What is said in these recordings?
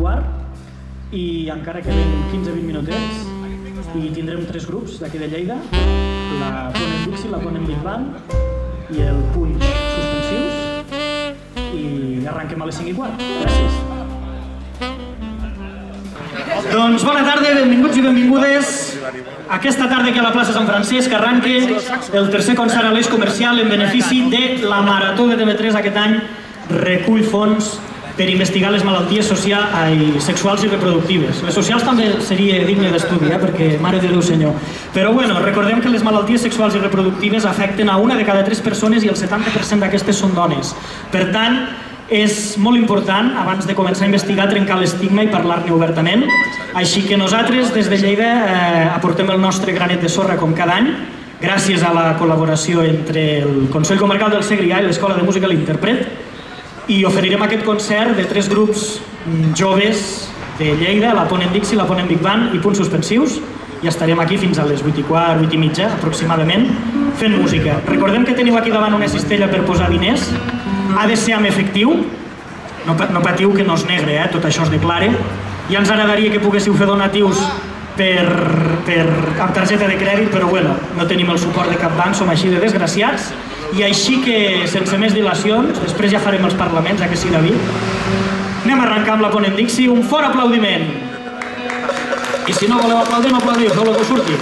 8:15 i encara queden 15-20 minutets i tindrem 3 grups d'aquí de Lleida, la Ponent Dixie, la Ponent Big Band i el Punch suspensius, i arrenquem a les 5:15. Gràcies. Doncs bona tarda, benvinguts i benvingudes. Aquesta tarda aquí a la plaça Sant Francesc arranca el tercer concert a l'eix comercial en benefici de la Marató de TV3. Aquest any recull fons per investigar les malalties sexuals i reproductives. Les socials també seria digne d'estudi, perquè mare de Déu senyor. Però bueno, recordem que les malalties sexuals i reproductives afecten a 1 de cada 3 persones i el 70% d'aquestes són dones. Per tant, és molt important, abans de començar a investigar, trencar l'estigma i parlar-ne obertament. Així que nosaltres, des de Lleida, aportem el nostre granet de sorra com cada any, gràcies a la col·laboració entre el Consell Comarcal del Segrià i l'Escola de Música L'Interpret, i oferirem aquest concert de 3 grups joves de Lleida, la Ponent Dixie, la Ponent Big Band i Punts Suspensius, i estarem aquí fins a les 8:15, 8:30 aproximadament, fent música. Recordem que teniu aquí davant una cistella per posar diners, ha de ser amb efectiu, no patiu que no és negre, tot això es declara. Ja ens agradaria que poguéssiu fer donatius amb targeta de crèdit, però bueno, no tenim el suport de cap banc, som així de desgraciats, i així que, sense més dilacions, després ja farem els parlaments, que sí, David? Anem a arrencar amb la Ponent Dixie, un fort aplaudiment! I si no voleu aplaudir, no aplaudiu, feu el que us surti.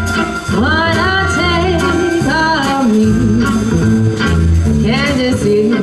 What I take of me, can't deceive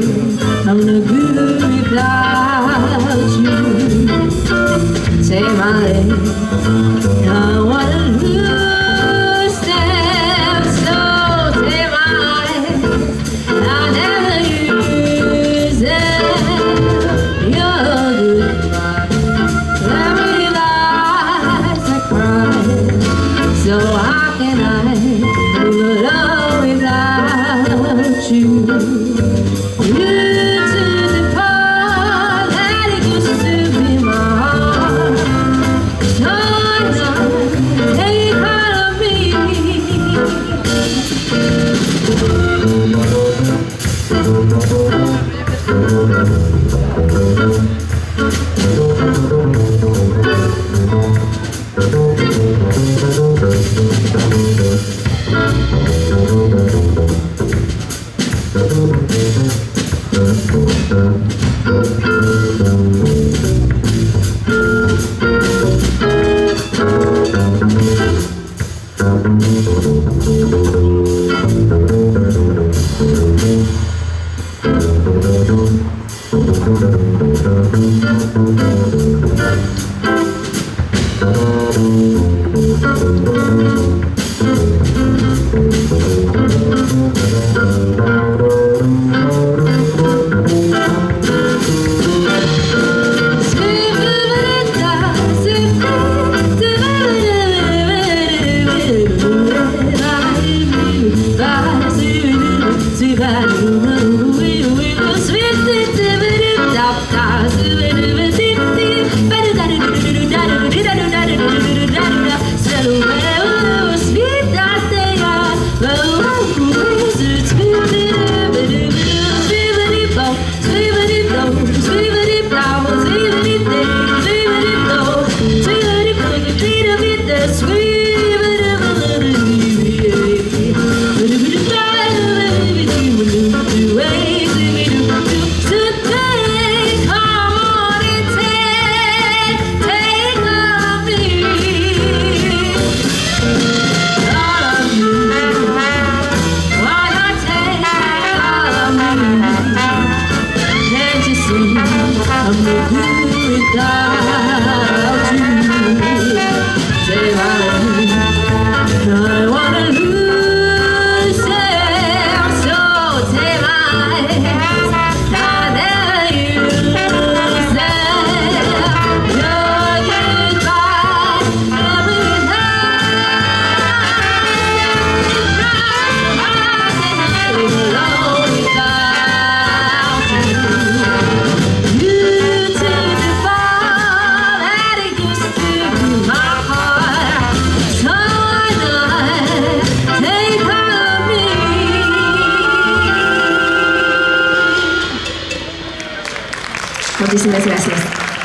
Muchísimas gracias.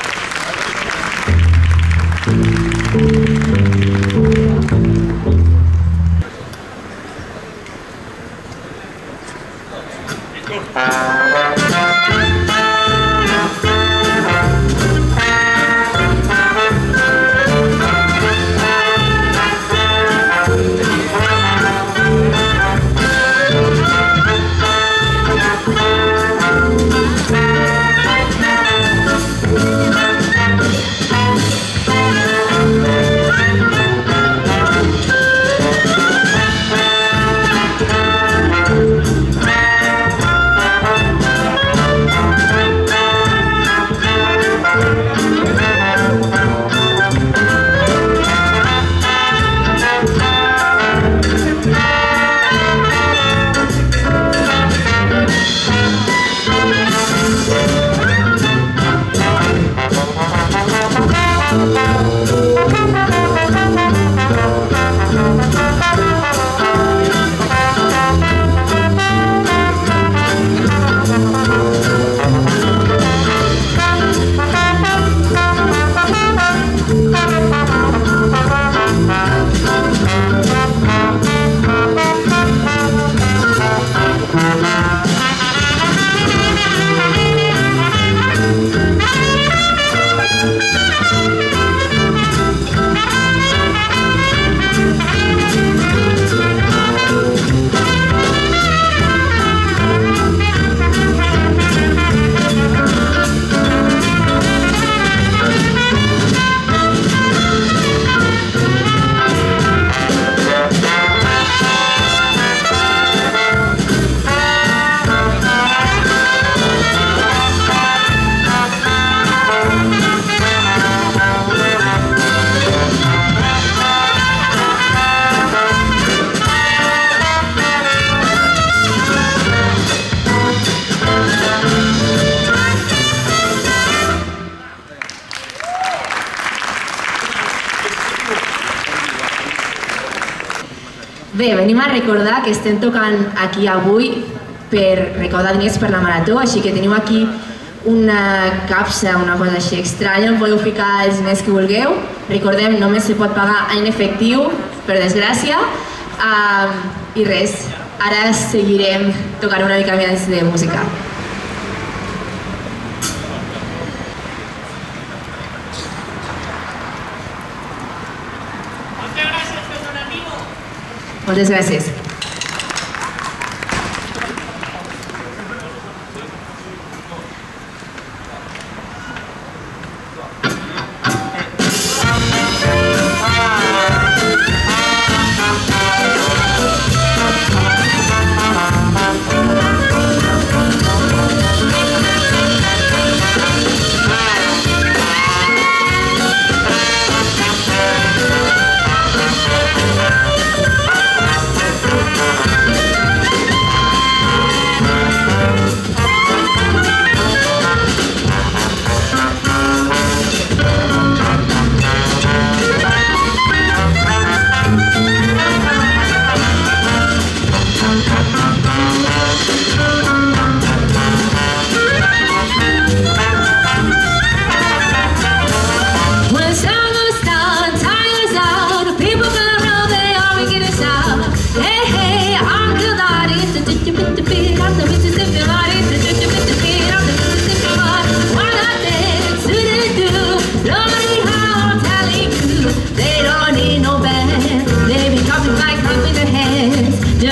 Bé, venim a recordar que estem tocant aquí avui per recaudar diners per la marató, així que teniu aquí una capsa, una cosa així estranya, on podeu ficar els diners que vulgueu. Recordem, només se pot pagar en efectiu, per desgràcia. I res, ara seguirem tocant una mica més de música. Moltes gràcies.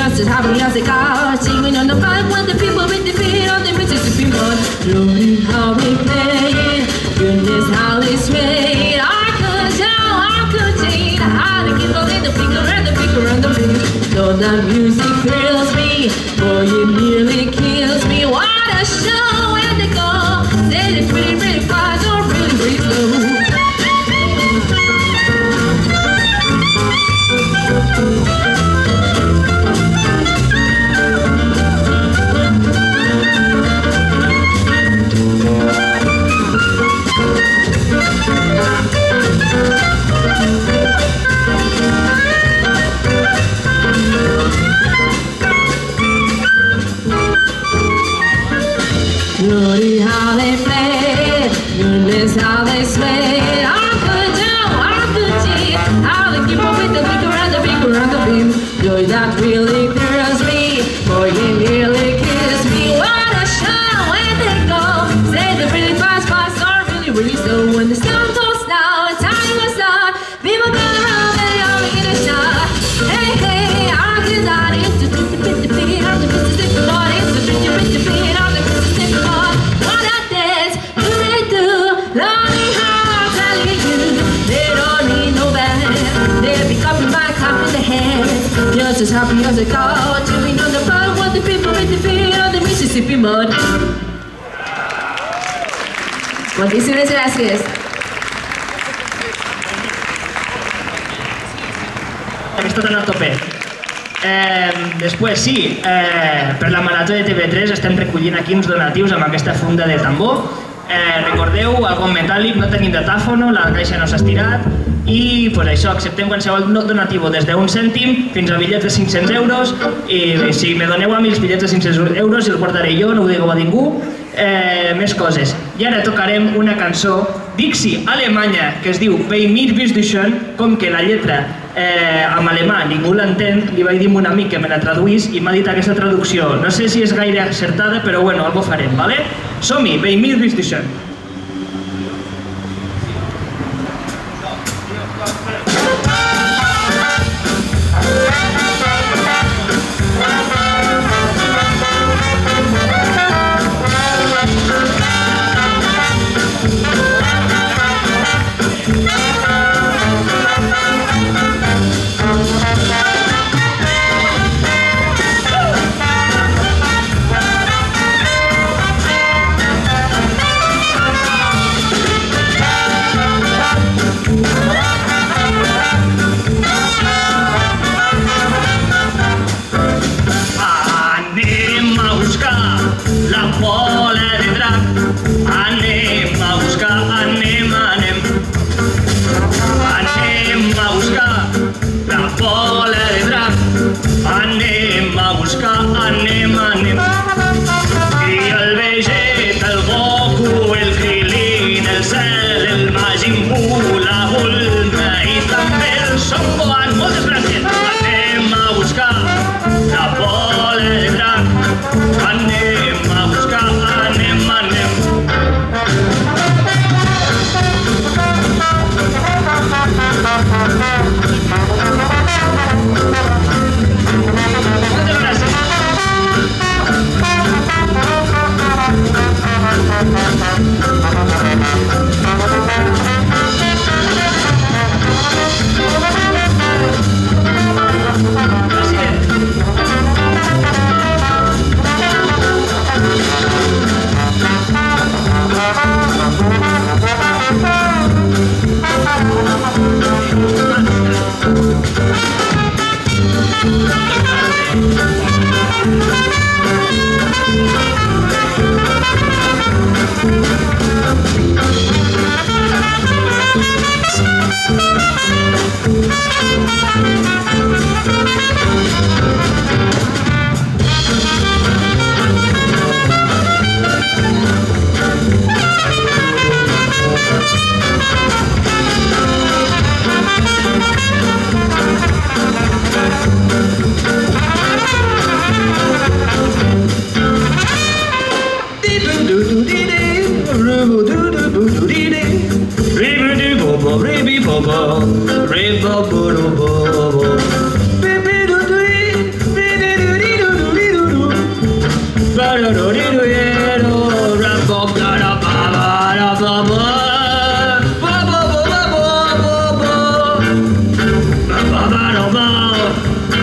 just as happy as a cow, singing on the bike with the people with the feet on the Mississippi mud. Glory, how we play, goodness, how they sway. I could see how they keep on in the finger and the finger and the beat. So the music thrills me, boy, it nearly kills me. What a show when they go, say it's really, really fast or really, really slow. Glory, how they play, goodness, how they sway. I could see how they keep on with the bigger and the bigger and the beat. Joy that really thrills me, boy, it nearly kills me. What a show when they go, say the really fast, fast, or really, really slow. When the sun goes down, time goes on, people go around and they all get a shot. Hey, hey, I did that, it's just the beat of the Mississippi Lord, it's the beat of the Mississippi Lord. What a dance, do they do? Lonely hearts telling you, they don't need no band. They'll be copying my cup in the hand, just as happy as a cow, chewing on the bud with the people with the feet of the Mississippi mud. Moltíssimes gràcies. Aquesta tan a tope. Després, sí, per la Marató de TV3 estem recollint aquí uns donatius amb aquesta funda de tambor. Recordeu, algun metàl·lic, no tenim datàfono, la caixa no s'ha estirat i pues això, acceptem qualsevol donatiu des d'un cèntim fins a bitllets de 500 euros i si me doneu a mi els bitllets de 500 euros els guardaré jo, no ho digueu a ningú. Més coses. I ara tocarem una cançó Dixie alemanya que es diu Bei mir bist du schön, com que la lletra en alemà ningú l'entén, li vaig dir a un amic que me la traduís i m'ha dit aquesta traducció. No sé si és gaire acertada, però bueno, algo farem, vale? Som-hi, Bei mir bist du schön.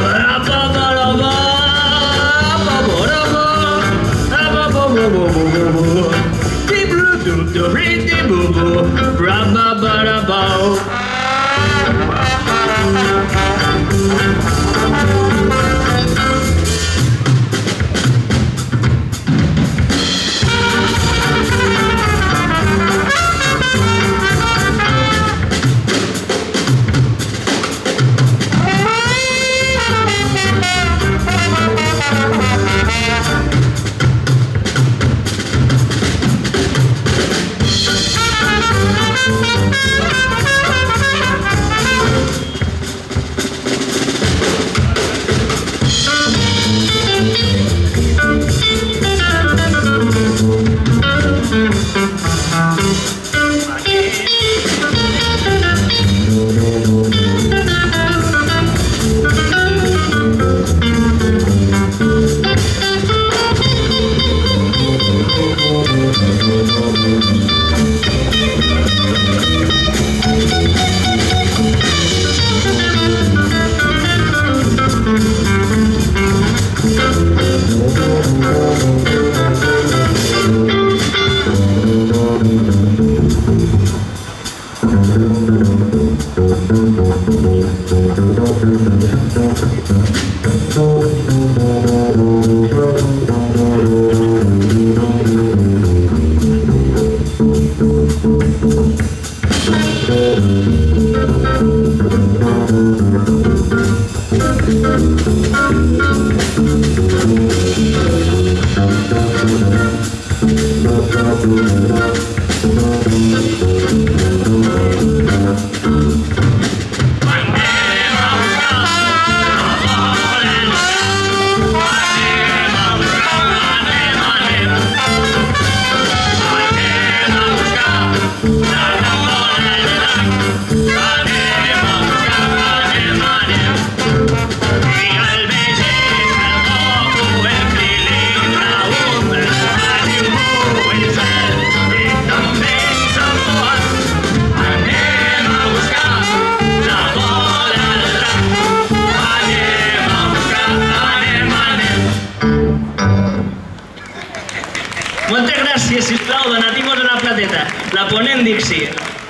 Moltes gràcies, sisplau, donatiu-vos una plateta. La ponent Dixi.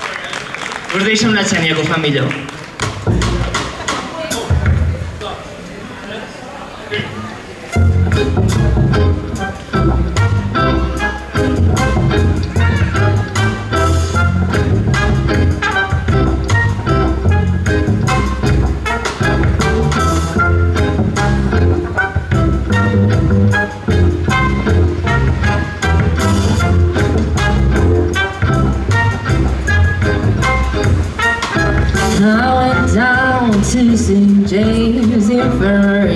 Us deixo amb la Xènia, que ho fa millor. I went down to St. James Infirmary.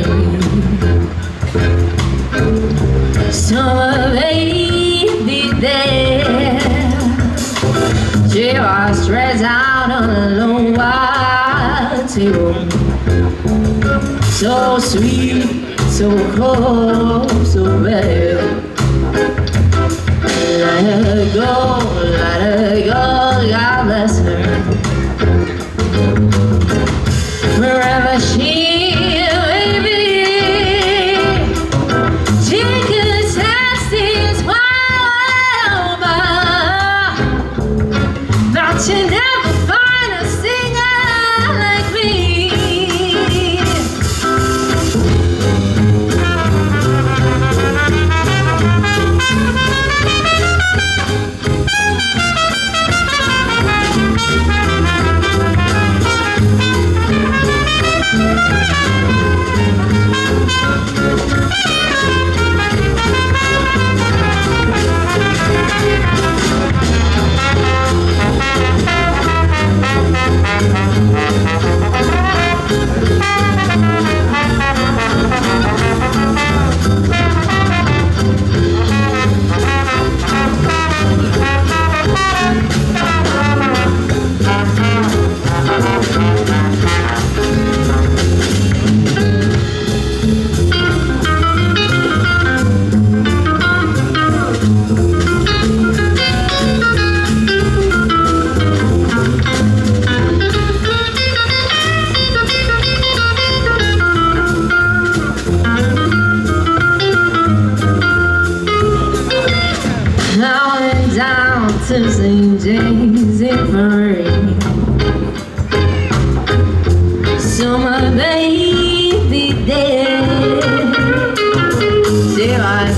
Saw a baby there. She was stretched out on a long white table. So sweet, so cold, so pale. Let her go, God bless her. Wherever she may be, she could test this wild, but you never find a singer like me.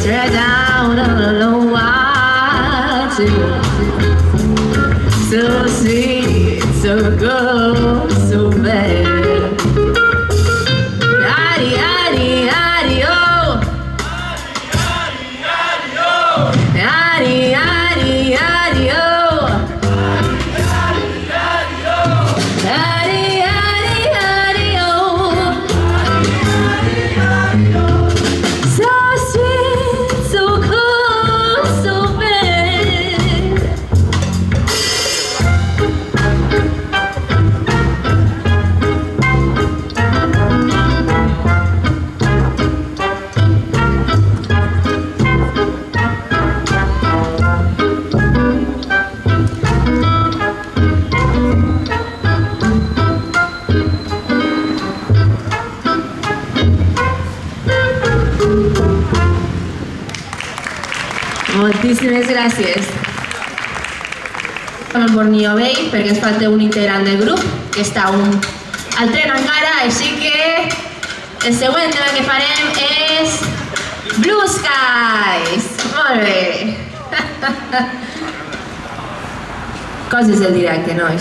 straight down, I don't know what to do. So sweet, so good, so bad. Yaddy, yaddy, yaddy, oh. Yaddy, yaddy, yaddy, oh. Yaddy, yaddy, yaddy, oh. So sweet, so cool, so bad. Moltíssimes gràcies. Amb el Borneo Vell, perquè ens falta un integrant del grup, que està al tren encara, així que el següent tema que farem és Blue Skies. Molt bé. Coses del directe, nois.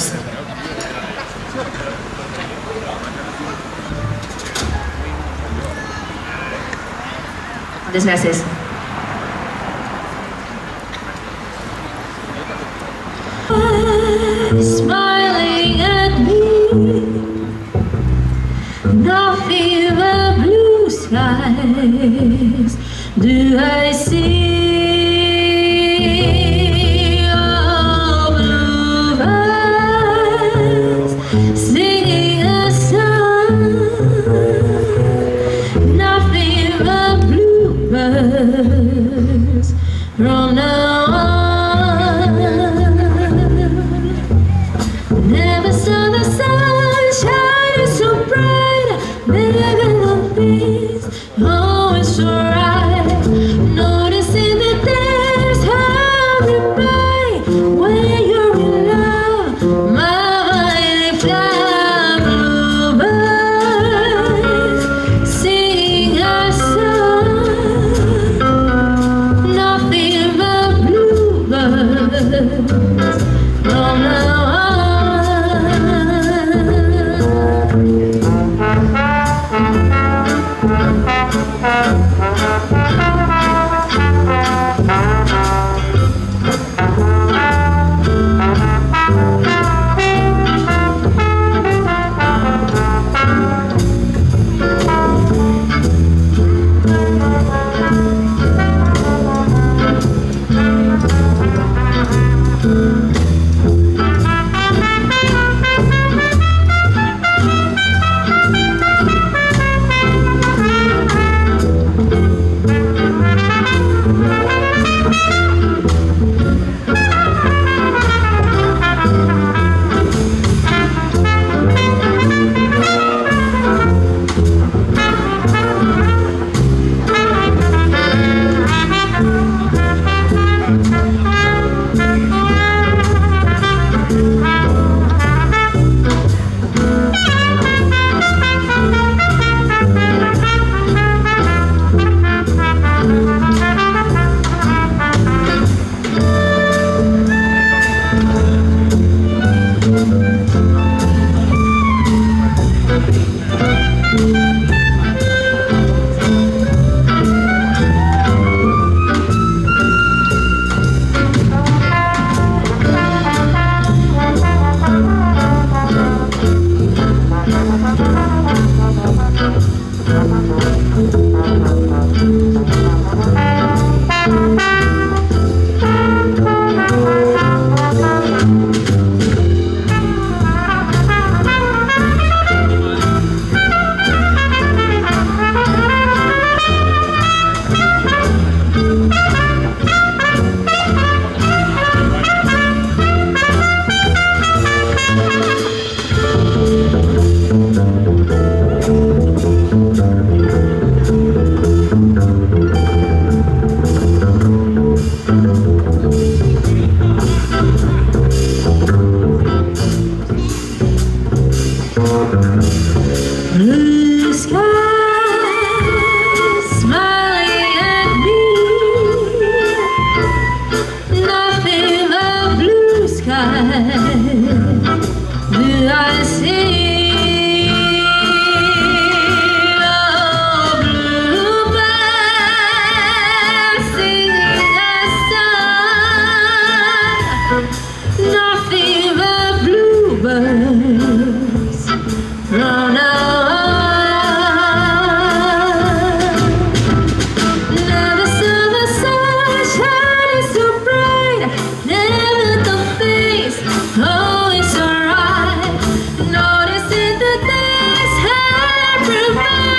Moltes gràcies. Smiling at me, nothing but blue skies do I see. Oh, blue eyes singing a song, nothing but bluebirds from now on. Never saw the sun shining so bright, living on peace, always so right. Noticing that there's hurry by when you're in love. My mind fly bluebirds singing a song, nothing but bluebirds from now on.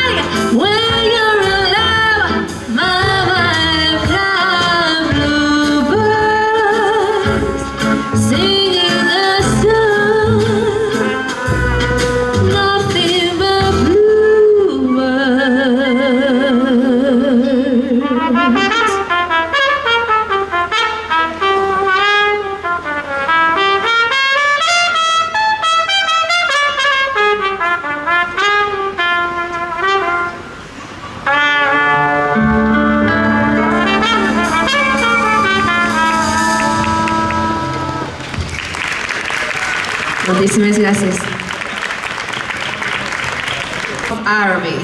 Moltíssimes gràcies. Araby.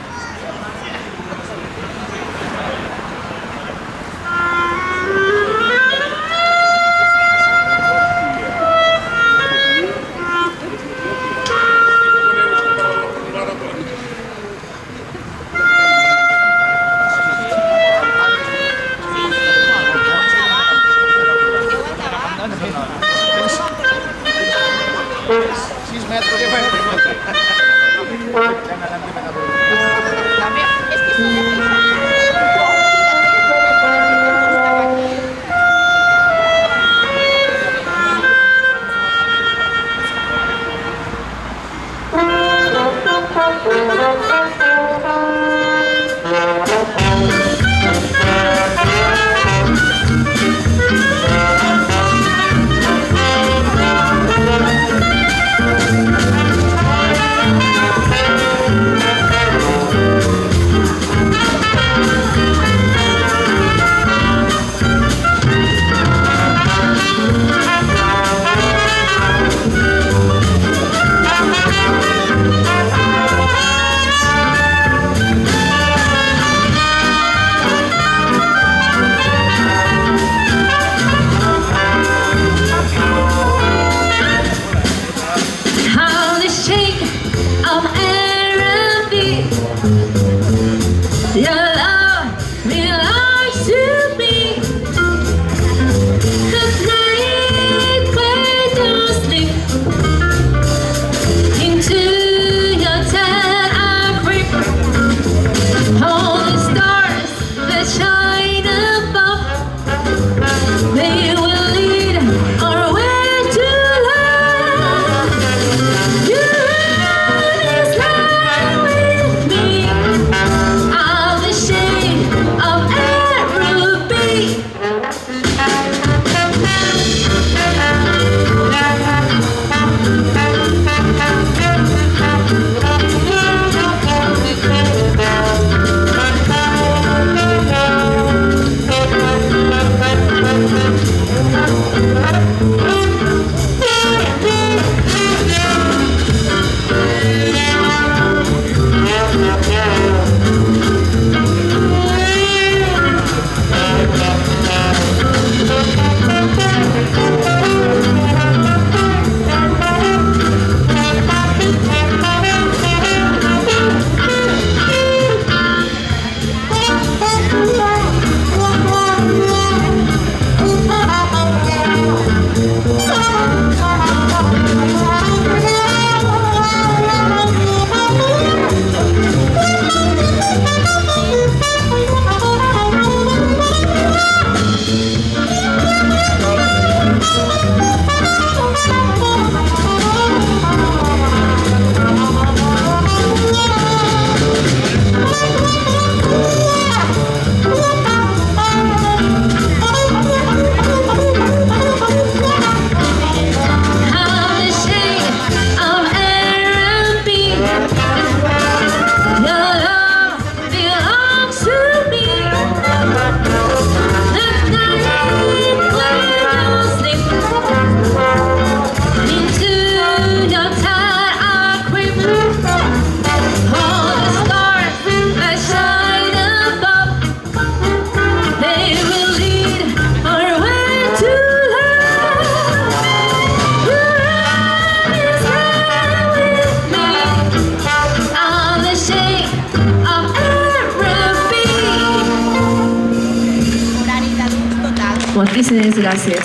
Moltíssimes gràcies.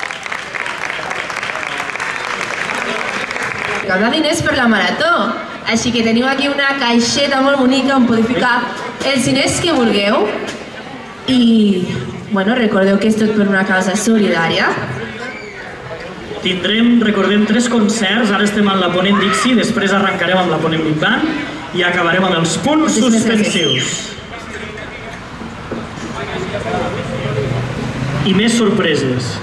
Recaudar diners per la marató. Així que teniu aquí una caixeta molt bonica on podeu ficar els diners que vulgueu. I, bueno, recordeu que és tot per una causa solidària. Tindrem, recordem, 3 concerts, ara estem amb la Ponent Dixie, després arrencarem amb la Ponent Big Band i acabarem amb els punts suspensius. I més sorpreses.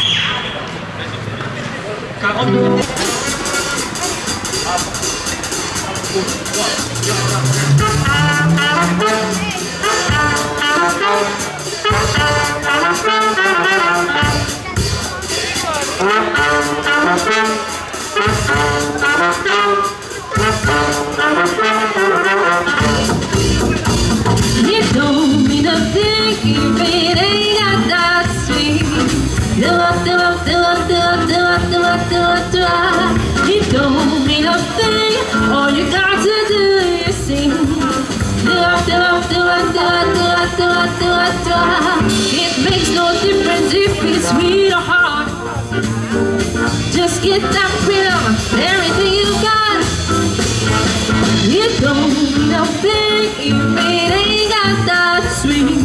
You don't mean a thing if it ain't got that sweet. You don't mean a thing, all you got to do is sing. It makes no difference if it's sweet or hard. Just get that rhythm, everything you got. You don't mean a thing if it ain't got that sweet.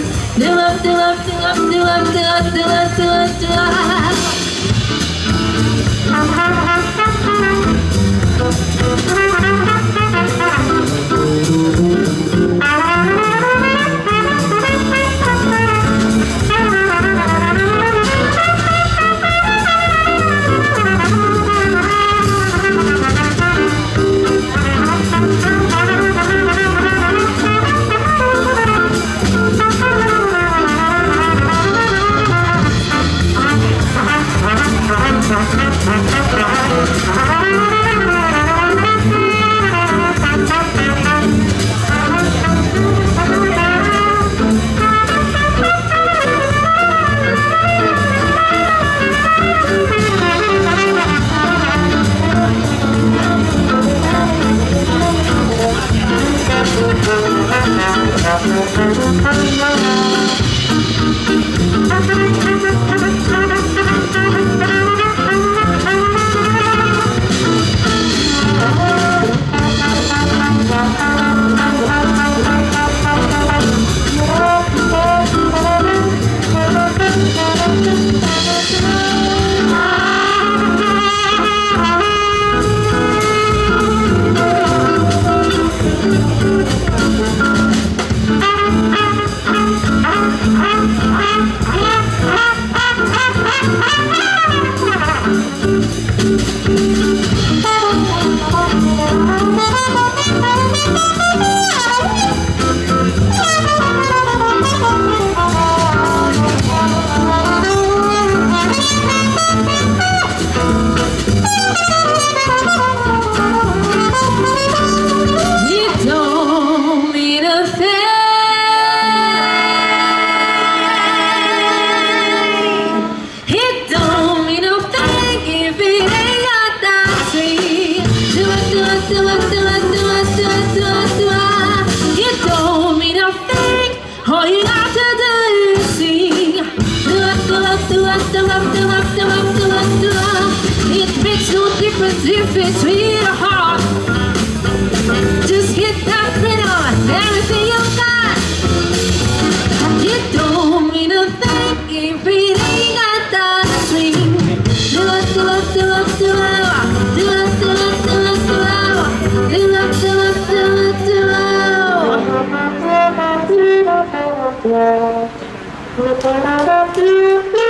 It makes no difference if it's sweet or hard. Just get that rhythm, everything you got. It don't mean a thing if it ain't got that swing. Do it, do it, do it, do it, do it, do it, do it, do it, do it, do it, do it, do it.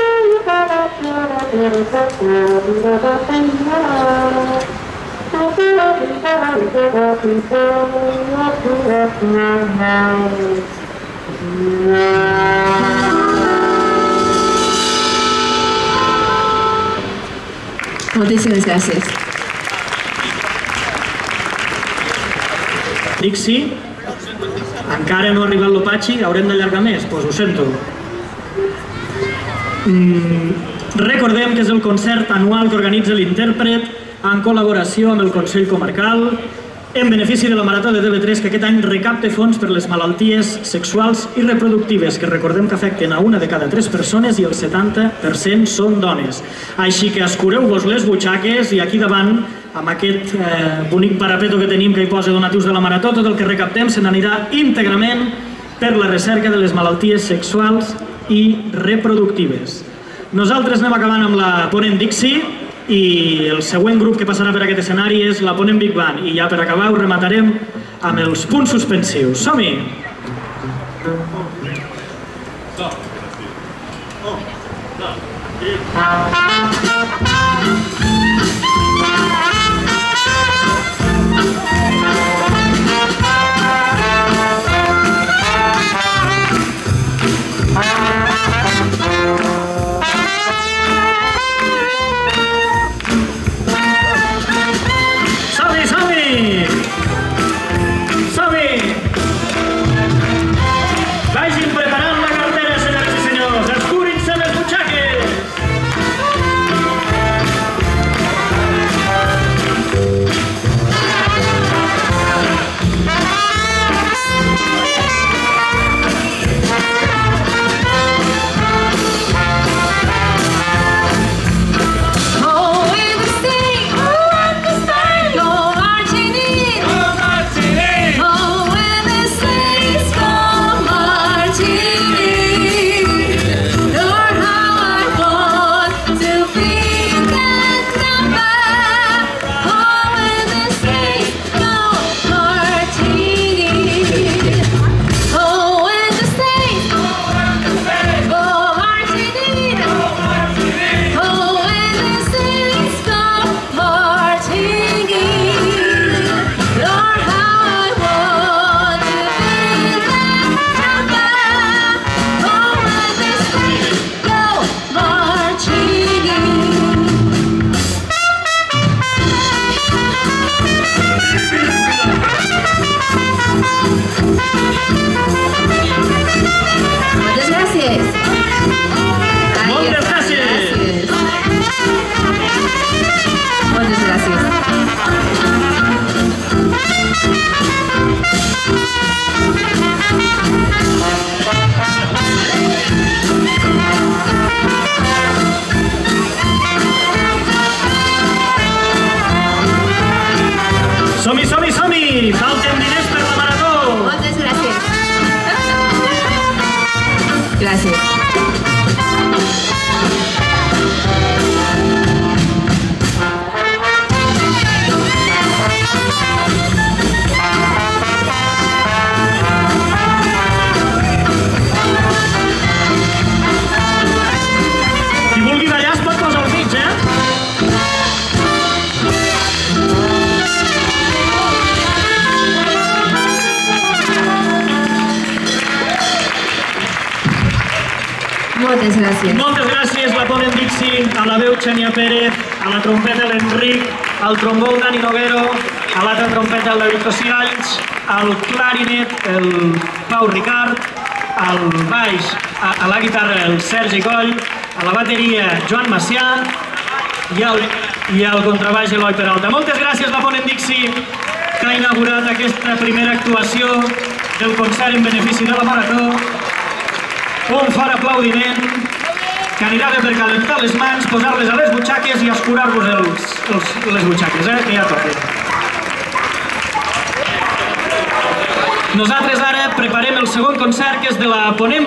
Moltíssimes gràcies. Dixie, encara no ha arribat l'Opatxi, haurem d'allargar més, doncs ho sento. Recordem que és el concert anual que organitza l'intèrpret en col·laboració amb el Consell Comarcal en benefici de la Marató de TV3, que aquest any recapta fons per les malalties sexuals i reproductives, que recordem que afecten a 1 de cada 3 persones i el 70% són dones. Així que escureu-vos les butxaques i aquí davant amb aquest bonic parapeto que tenim que hi posa donatius de la Marató, tot el que recaptem se n'anirà íntegrament per la recerca de les malalties sexuals i reproductives. Nosaltres anem acabant amb la Ponent Dixie i el següent grup que passarà per aquest escenari és la Ponent Big Band i ja per acabar ho rematarem amb els punts suspensius. Som-hi! Vagin preparant la cartera, senyores i senyors. Escurin-se les butxaques. Som-hi, som-hi, som-hi! Falten diners per la Marató! Moltes gràcies. Gràcies. Qui vulgui ballar es pot posar al mig, Moltes gràcies. Moltes gràcies, la Ponent Dixie, a la veu Xènia Pérez, a la trompeta l'Enric, al trombó el Dani Noguero, a l'altra trompeta el David Cosialls, al clarinet el Pau Ricard, al baix, a la guitarra el Sergi Coll, a la bateria Joan Macià i al contrabaix Eloi Peralta. Moltes gràcies, la Ponent Dixie, que ha inaugurat aquesta primera actuació del concert en benefici de la Marató. Un fort aplaudiment que anirà bé per calentar les mans, posar-les a les butxaques i escurar-vos les butxaques, que ja toca. Nosaltres ara preparem el segon concert, que és de la Ponent